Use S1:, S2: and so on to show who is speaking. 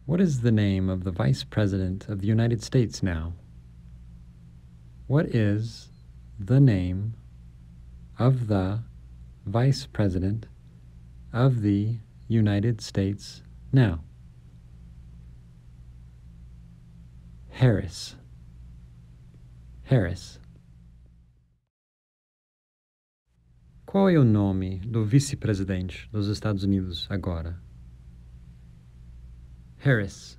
S1: What is the name of the Vice President of the United States now? What is the name of the Vice President of the United States now? Harris. Harris. Qual é o nome do vice-presidente dos Estados Unidos agora? Harris.